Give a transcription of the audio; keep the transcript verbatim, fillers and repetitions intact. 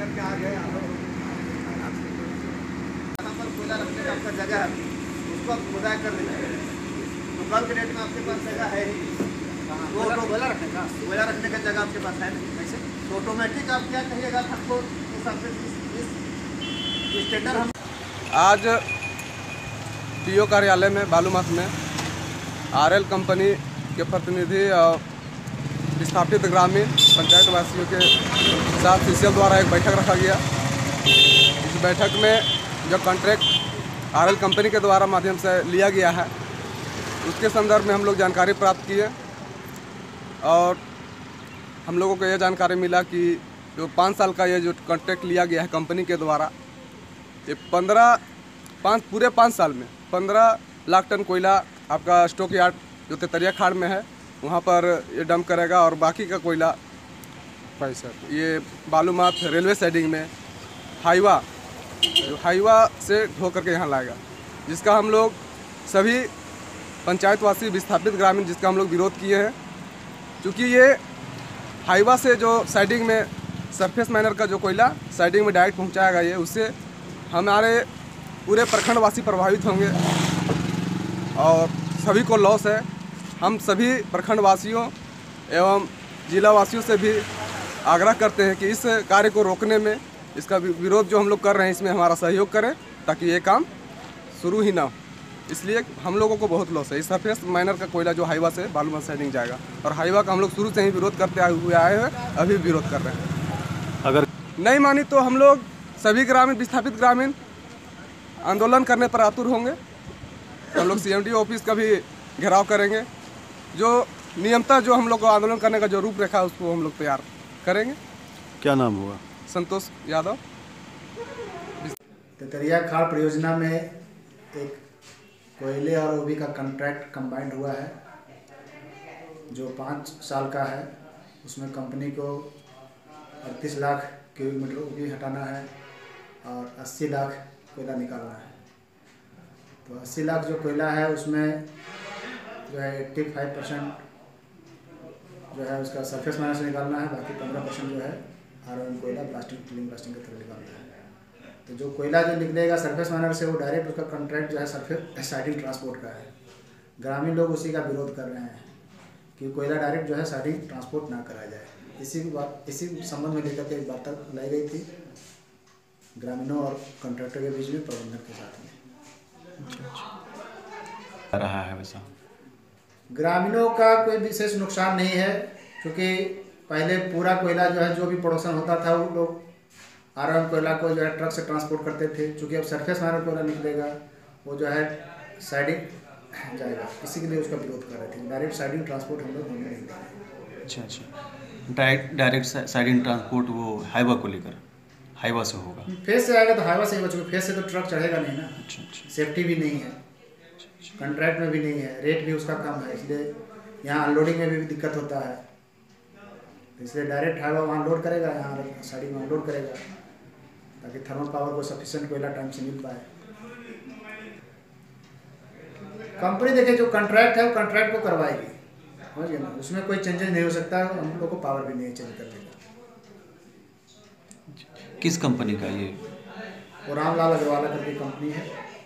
करके आ गए हम लोग। यहाँ पर कोयला रखने का आपका जगह है, उसको आप खुदाई कर दीजिए। तो कल के डेट में आपके पास जगह है ही, वो कोयला रखने का कोयला रखने का जगह आपके पास है नहीं। कैसे तो ऑटोमेटिक आप क्या कहिएगा हमको इस टेंडर हम आज टीओ कार्यालय में बालूमाथ में आरएल कंपनी के प्रतिनिधि और विस्थापित ग्रामीण पंचायत वासियों के साथ सीसीएल द्वारा एक बैठक रखा गया। इस बैठक में जो कॉन्ट्रैक्ट आरएल कंपनी के द्वारा माध्यम से लिया गया है उसके संदर्भ में हम लोग जानकारी प्राप्त किए और हम लोगों को यह जानकारी मिला कि जो पाँच साल का ये जो कॉन्ट्रैक्ट लिया गया है कंपनी के द्वारा, ये पंद्रह पाँच पूरे पाँच साल में पंद्रह लाख टन कोयला आपका स्टॉक यार्ड जो तेतरिया खाड़ में है वहाँ पर ये डंप करेगा और बाकी का कोयला पैसा ये बालूमाथ रेलवे साइडिंग में हाईवा जो हाईवा से ढो करके यहाँ लाएगा, जिसका हम लोग सभी पंचायतवासी विस्थापित ग्रामीण जिसका हम लोग विरोध किए हैं। क्योंकि ये हाईवा से जो साइडिंग में सरफेस माइनर का जो कोयला साइडिंग में डायरेक्ट पहुँचाएगा, ये उससे हमारे पूरे प्रखंडवासी प्रभावित होंगे और सभी को लॉस है। हम सभी प्रखंडवासियों एवं जिलावासियों से भी आग्रह करते हैं कि इस कार्य को रोकने में, इसका विरोध जो हम लोग कर रहे हैं इसमें हमारा सहयोग करें ताकि ये काम शुरू ही ना हो। इसलिए हम लोगों को बहुत लॉस है। इस सरफेस माइनर का कोयला जो हाईवा से बालूमाथ साइडिंग जाएगा और हाईवा का हम लोग शुरू से ही विरोध करते हुए आए हैं, अभी विरोध कर रहे हैं। अगर नहीं मानी तो हम लोग सभी ग्रामीण विस्थापित ग्रामीण आंदोलन करने पर आतुर होंगे। हम लोग सीएमडी ऑफिस का भी घेराव करेंगे। जो नियमतः जो हम लोग को आंदोलन करने का जो रूपरेखा उसको हम लोग तैयार करेंगे। क्या नाम हुआ? संतोष यादव। तेतरिया खाड़ परियोजना में एक कोयले और ओबी का कॉन्ट्रैक्ट कंबाइंड हुआ है जो पाँच साल का है। उसमें कंपनी को अड़तीस लाख क्यूबिक मीटर ओबी हटाना है और अस्सी लाख कोयला निकालना है। तो अस्सी लाख जो कोयला है उसमें जो है पचासी परसेंट जो है उसका सरफेस माइनर से निकालना है, बाकी पंद्रह परसेंट जो है आरओएम कोयला ब्लास्टिंग क्लीन ब्लास्टिंग के थ्रू निकालना है। तो जो कोयला जो निकलेगा सरफेस माइनर से वो डायरेक्ट उसका कॉन्ट्रैक्ट जो है सरफेस साइडिंग ट्रांसपोर्ट का है। ग्रामीण लोग उसी का विरोध कर रहे हैं कि कोयला डायरेक्ट जो है साइडिंग ट्रांसपोर्ट ना कराया जाए। इसी की बात इसी संबंध में लेकर के एक वार्ता लाई गई थी ग्रामीणों और कॉन्ट्रैक्टर के बीच में, प्रबंधक के साथ में। रहा है वैसा ग्रामीणों का कोई विशेष नुकसान नहीं है, क्योंकि पहले पूरा कोयला जो है जो भी प्रोडक्शन होता था वो लोग आरओएम कोयला को जो है ट्रक से ट्रांसपोर्ट करते थे। क्योंकि अब सरफेस माइनर कोयला निकलेगा वो जो है साइडिंग जाएगा, इसी के लिए उसका विरोध कर रहे थे। डायरेक्ट साइडिंग ट्रांसपोर्ट हम लोग होने नहीं देंगे। अच्छा अच्छा डायरेक्ट डायरेक्ट साइडिंग ट्रांसपोर्ट वो हाईवा को लेकर हाईवा से होगा। फेस से आएगा तो हाईवा से ही बचेगा, फेस से तो ट्रक चढ़ेगा नहीं ना। अच्छा अच्छा सेफ्टी भी नहीं है, कॉन्ट्रैक्ट में भी नहीं है, रेट भी उसका कम है, इसलिए यहाँ अनलोडिंग में भी दिक्कत होता है। इसलिए डायरेक्ट हाईवा वहाँ लोड करेगा, यहाँ साइडिंग में अनलोड करेगा ताकि थर्मल पावर को सफिशिएंट कोयला टाइम से मिल पाए। कंपनी देखिए जो कॉन्ट्रैक्ट है वो कॉन्ट्रैक्ट को करवाएगी, समझिए ना, उसमें कोई चेंजेस नहीं हो सकता। हम लोग को पावर भी नहीं है चेंज करने का। किस कंपनी का ये? वो रामलाल अग्रवाला करके कंपनी है।